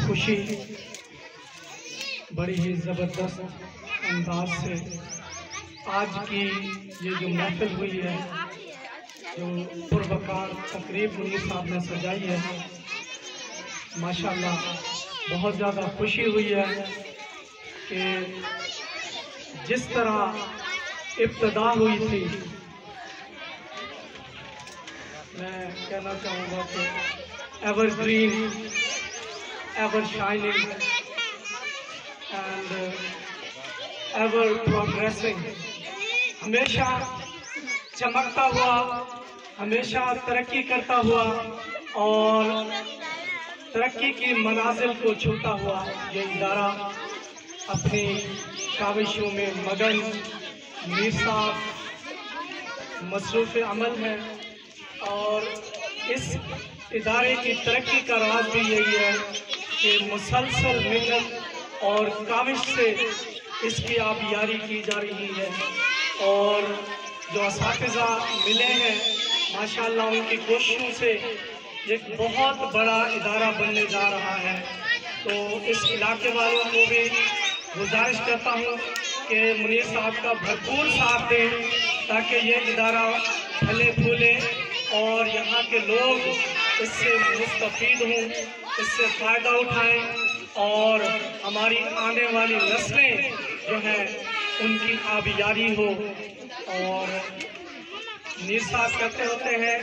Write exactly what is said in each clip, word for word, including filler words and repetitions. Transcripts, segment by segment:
खुशी बड़ी ही ज़बरदस्त अंदाज से आज की ये जो महफिल हुई है, जो पुरवकार तकरीब मुनीर साहब ने सजाई है, माशाल्लाह बहुत ज़्यादा खुशी हुई है कि जिस तरह इब्तिदा हुई थी, मैं कहना चाहूँगा कि evergreen, ever shining and ever progressing, हमेशा चमकता हुआ, हमेशा तरक्की करता हुआ और तरक्की की मनाजिल को छूता हुआ ये इदारा अपनी काविशों में मगन, मीर साहब मसरूफ़ अमल है और इस इदारे की तरक्की का राज भी यही है कि मुसलसल मेहनत और काविश से इसकी आबियारी की जा रही है और जो असातिज़ा मिले हैं माशाल्लाह उनकी कोशिशों से एक बहुत बड़ा इदारा बनने जा रहा है। तो इस इलाके वालों को भी गुजारिश करता हूँ कि मुनीर साहब का भरपूर साथ दें ताकि ये इदारा फले फूले और यहाँ के लोग इससे मुस्तफ़ीद हों, इससे फ़ायदा उठाएं और हमारी आने वाली नस्लें जो हैं उनकी आबियारी हो। और मुनीर साहब कहते होते हैं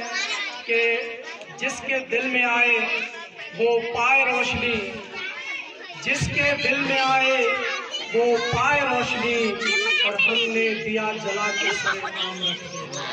कि जिसके दिल में आए वो पाए रोशनी, जिसके दिल में आए वो पाए रोशनी, और हमने दिया जला के सरे आम रख दिया।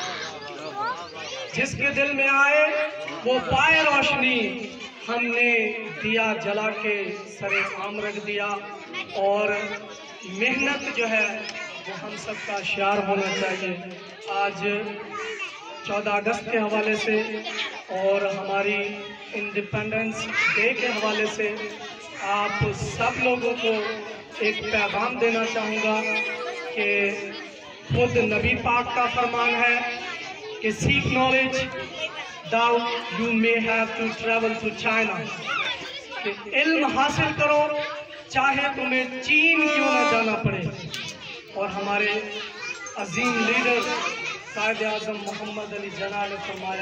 जिसके दिल में आए वो पाए रोशनी, हमने दिया जला के सरे आम रख दिया। और मेहनत जो है वो हम सबका शियार होना चाहिए। आज चौदह अगस्त के हवाले से और हमारी इंडिपेंडेंस डे के हवाले से आप सब लोगों को एक पैगाम देना चाहूँगा कि खुद नबी पाक का फरमान है कि seek knowledge though you may have to travel to China, कि इल्म हासिल करो चाहे तुम्हें चीन क्यों ना जाना पड़े। और हमारे अजीम लीडर कायद आज़म मोहम्मद अली जना ने फरमाया,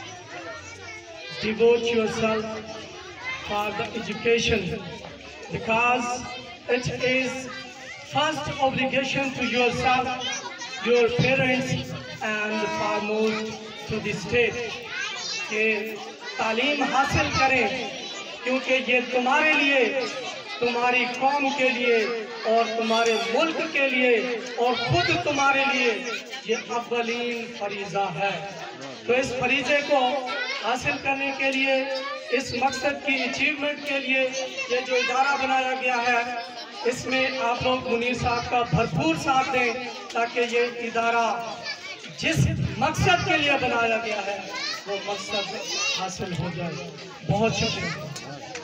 devote yourself for the education because it is first obligation to yourself, your parents and foremost to the state, कि तालीम हासिल करें क्योंकि ये तुम्हारे लिए, तुम्हारी कौम के लिए और तुम्हारे मुल्क के लिए और खुद तुम्हारे लिए ये अव्वलीन फरीज़ा है। तो इस फरीज़े को हासिल करने के लिए, इस मकसद की अचीवमेंट के लिए ये जो इदारा बनाया गया है, इसमें आप लोग मुनीर साहब का भरपूर साथ दें ताकि ये इदारा जिस मकसद के लिए बनाया गया है वो मकसद हासिल हो जाए। बहुत शुक्रिया।